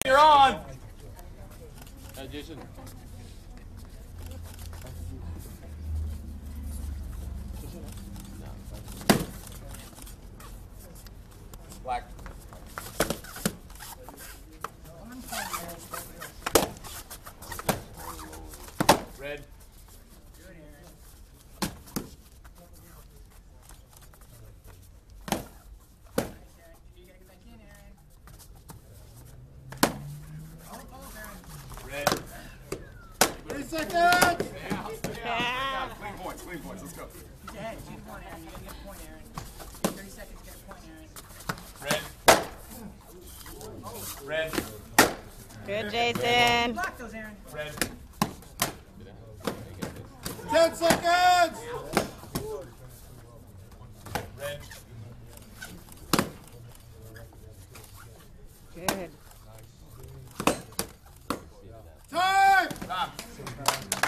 You're on. Jason. Black. Red. Red. 30 seconds! Yeah. Clean points, let's go. He's ahead. You get a point, Aaron. You gotta get a point, Aaron. 30 seconds to get a point, Aaron. Red. Red. Good, Jason. Block those, Aaron. Red. 10 seconds! Red. Good. Time! Stop.